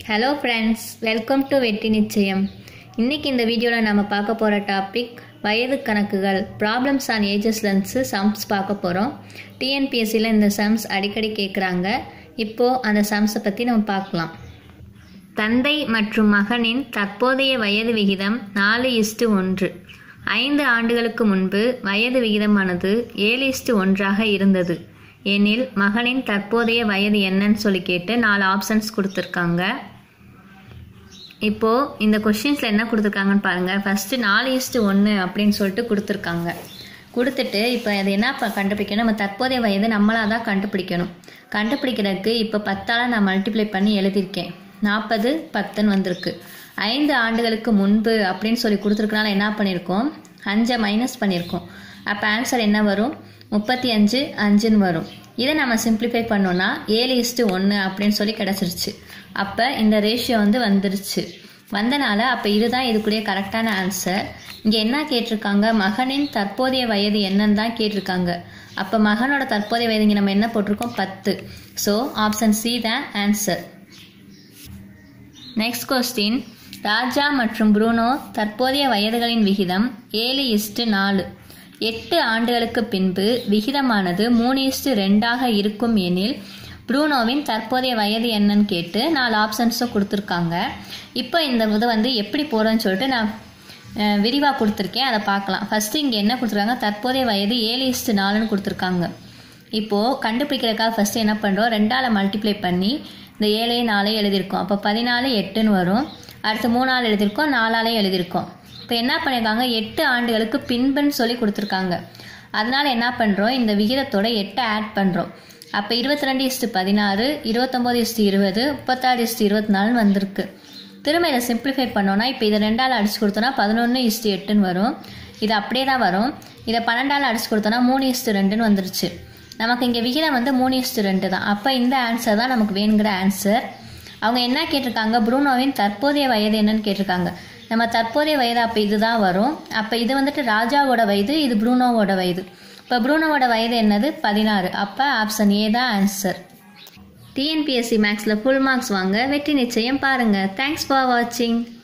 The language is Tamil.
ஹலோ ஃப்ரெண்ட்ஸ், வெல்கம் டு வெற்றி நிச்சயம். இன்றைக்கி இந்த வீடியோவில் நம்ம பார்க்க போகிற டாபிக் வயது கணக்குகள், ப்ராப்ளம்ஸ் ஆன் ஏஜஸ்லன்ஸு சம்ஸ் பார்க்க போகிறோம். டிஎன்பிஎஸ்சியில் இந்த சம்ஸ் அடிக்கடி கேட்குறாங்க. இப்போது அந்த சம்ஸை பற்றி நம்ம பார்க்கலாம். தந்தை மற்றும் மகனின் தற்போதைய வயது விகிதம் 4:1. 5 ஆண்டுகளுக்கு முன்பு வயது விகிதமானது 7:1 இருந்தது எனில் மகனின் தற்போதைய வயது என்னன்னு சொல்லி கேட்டு 4 ஆப்ஷன்ஸ் கொடுத்துருக்காங்க. இப்போது இந்த கொஷின்ஸில் என்ன கொடுத்துருக்காங்கன்னு பாருங்கள். ஃபஸ்ட்டு 4:1 அப்படின்னு சொல்லிட்டு கொடுத்துருக்காங்க. கொடுத்துட்டு இப்போ அது என்ன கண்டுபிடிக்கணும், நம்ம தற்போதைய வயது நம்மளாக தான் கண்டுபிடிக்கணும். கண்டுபிடிக்கிறதுக்கு இப்போ 10ஆல் நான் மல்டிப்ளை பண்ணி எழுதியிருக்கேன். 40 10 வந்திருக்கு. 5 ஆண்டுகளுக்கு முன்பு அப்படின்னு சொல்லி கொடுத்துருக்கனால என்ன பண்ணியிருக்கோம், 5 மைனஸ் பண்ணியிருக்கோம். அப்போ ஆன்சர் என்ன வரும், 35 5ன்னு வரும். இதை நம்ம சிம்பிளிஃபை பண்ணோன்னா 7:1 அப்படின்னு சொல்லி கிடச்சிருச்சு. அப்போ இந்த ரேஷியோ வந்துருச்சு. வந்தனால அப்போ இதுதான் இதுக்குரிய கரெக்டான ஆன்சர். இங்கே என்ன கேட்டிருக்காங்க, மகனின் தற்போதைய வயது என்னன்னு தான் கேட்டிருக்காங்க. அப்போ மகனோட தற்போதைய வயது இங்கே நம்ம என்ன போட்டிருக்கோம், 10. ஸோ ஆப்ஷன் சி தான் ஆன்சர். நெக்ஸ்ட் கொஸ்டின், ராஜா மற்றும் ப்ரூனோ தற்போதைய வயதுகளின் விகிதம் 7:4. 8 ஆண்டுகளுக்கு பின்பு விகிதமானது 3:2 இருக்கும் எனில் ப்ரூனோவின் தற்போதைய வயது என்னன்னு கேட்டு 4 ஆப்ஷன்ஸும் கொடுத்துருக்காங்க. இப்போ இந்த இது எப்படி போகிறோன்னு சொல்லிட்டு நான் விரிவாக கொடுத்துருக்கேன், அதை பார்க்கலாம். ஃபஸ்ட்டு இங்கே என்ன கொடுத்துருக்காங்க, தற்போதைய வயது 7:4ன்னு கொடுத்துருக்காங்க. இப்போது கண்டுபிடிக்கிறதுக்காக ஃபஸ்ட்டு என்ன பண்ணுறோம், 2ஆல் மல்டிப்ளை பண்ணி இந்த 7 4 எழுதியிருக்கோம். அப்போ 14 8ன்னு வரும். அடுத்து 3ஆல் எழுதியிருக்கோம், 4ஆலே எழுதியிருக்கோம். இப்போ என்ன பண்ணியிருக்காங்க, 8 ஆண்டுகளுக்கு பின்புன்னு சொல்லி கொடுத்துருக்காங்க. அதனால் என்ன பண்ணுறோம், இந்த விகிதத்தோட 8 ஆட் பண்ணுறோம். அப்போ 22:16, 29:20, 36:24 வந்திருக்கு. திரும்ப இதை சிம்பிளிஃபை பண்ணோன்னா இப்போ இதை 2ஆல் அடிச்சு கொடுத்தோன்னா 11:8ன்னு வரும். இது அப்படியே தான் வரும். இதை 12ஆல் அடிச்சு கொடுத்தோன்னா 3:2ன்னு வந்துருச்சு. நமக்கு இங்கே விகிதம் 3:2 தான். அப்போ இந்த ஆன்சர் தான் நமக்கு வேணுங்கிற ஆன்சர். அவங்க என்ன கேட்டிருக்காங்க, ப்ரூனோவின் தற்போதைய வயது என்னன்னு கேட்டிருக்காங்க. நம்ம தற்போதைய வயது அப்போ இதுதான் வரும். அப்போ இது ராஜாவோட வயது, இது ப்ரூனோவோட வயது. இப்போ ப்ரூனோவோட வயது என்னது, 16. அப்போ ஆப்ஷன் ஏ தான் ஆன்சர். டிஎன்பிஎஸ்சி மேக்ஸில் ஃபுல் மார்க்ஸ் வாங்க வெற்றி நிச்சயம் பாருங்கள். தேங்க்ஸ் ஃபார் வாட்சிங்.